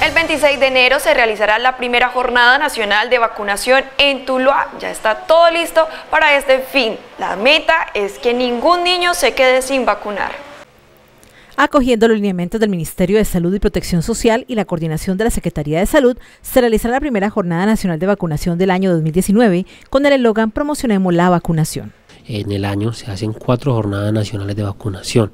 El 26 de enero se realizará la primera jornada nacional de vacunación en Tuluá. Ya está todo listo para este fin. La meta es que ningún niño se quede sin vacunar. Acogiendo los lineamientos del Ministerio de Salud y Protección Social y la coordinación de la Secretaría de Salud, se realizará la primera Jornada Nacional de Vacunación del año 2019 con el eslogan "Promocionemos la vacunación". En el año se hacen 4 jornadas nacionales de vacunación.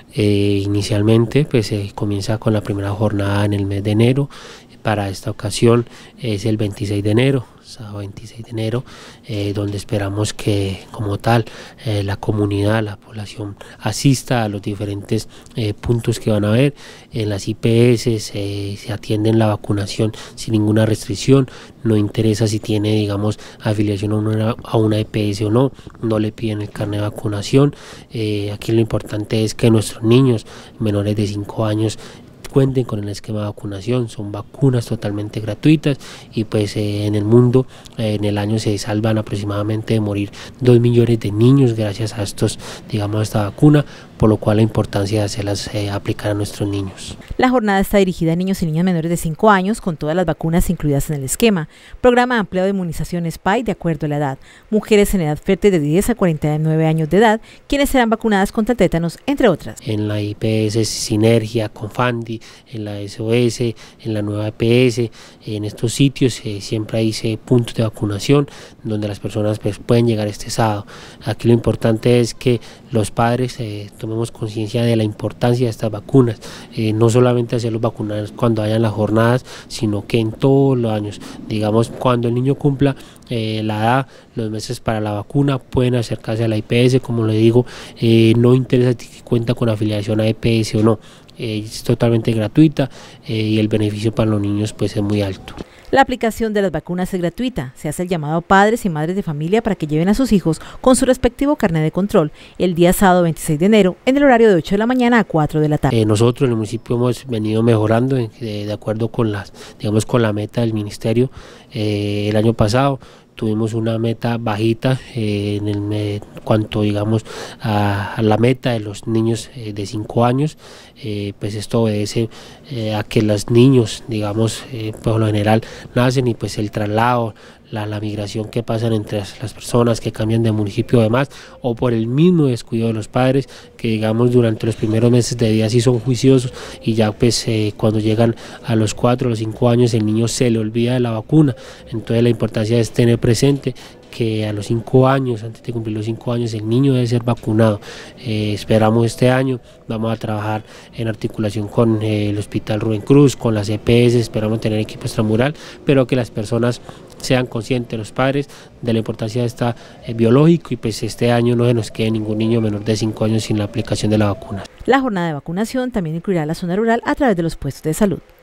Inicialmente pues se comienza con la primera jornada en el mes de enero. Para esta ocasión es el 26 de enero, sábado 26 de enero, donde esperamos que como tal la comunidad, la población asista a los diferentes puntos que van a haber. En las IPS se atienden la vacunación sin ninguna restricción, no interesa si tiene, digamos, afiliación a una EPS o no, no le piden el carnet de vacunación. Aquí lo importante es que nuestros niños menores de 5 años cuenten con el esquema de vacunación. Son vacunas totalmente gratuitas y pues en el mundo en el año se salvan aproximadamente de morir 2 millones de niños gracias a a esta vacuna, por lo cual la importancia de hacerlas aplicar a nuestros niños. La jornada está dirigida a niños y niñas menores de 5 años con todas las vacunas incluidas en el esquema. Programa ampliado de inmunización SPAI de acuerdo a la edad. Mujeres en edad fértil de 10 a 49 años de edad, quienes serán vacunadas contra el tétanos, entre otras. En la IPS Sinergia, Confandi, en la SOS, en la nueva EPS, en estos sitios siempre hay puntos de vacunación donde las personas pues, pueden llegar este sábado. Aquí lo importante es que los padres tomemos conciencia de la importancia de estas vacunas, no solamente hacerlos vacunar cuando hayan las jornadas, sino que en todos los años, digamos cuando el niño cumpla la edad, los meses para la vacuna, pueden acercarse a la IPS. Como le digo, no interesa si cuenta con afiliación a EPS o no, es totalmente gratuita y el beneficio para los niños pues es muy alto. La aplicación de las vacunas es gratuita. Se hace el llamado a padres y madres de familia para que lleven a sus hijos con su respectivo carnet de control el día sábado 26 de enero en el horario de 8 de la mañana a 4 de la tarde. Nosotros en el municipio hemos venido mejorando de acuerdo con con la meta del ministerio. El año pasado tuvimos una meta bajita en cuanto a la meta de los niños de 5 años, pues esto obedece a que los niños por lo general nacen y pues el traslado, la migración que pasan entre las personas que cambian de municipio o demás, o por el mismo descuido de los padres que durante los primeros meses de vida sí son juiciosos y ya pues cuando llegan a los 4 o los 5 años el niño se le olvida de la vacuna. Entonces la importancia es tener presente que a los 5 años, antes de cumplir los 5 años, el niño debe ser vacunado. Esperamos este año, vamos a trabajar en articulación con el Hospital Rubén Cruz, con las EPS, esperamos tener equipo extramural, pero que las personas sean conscientes, los padres, de la importancia de esta biológico y pues este año no se nos quede ningún niño menor de 5 años sin la aplicación de la vacuna. La jornada de vacunación también incluirá la zona rural a través de los puestos de salud.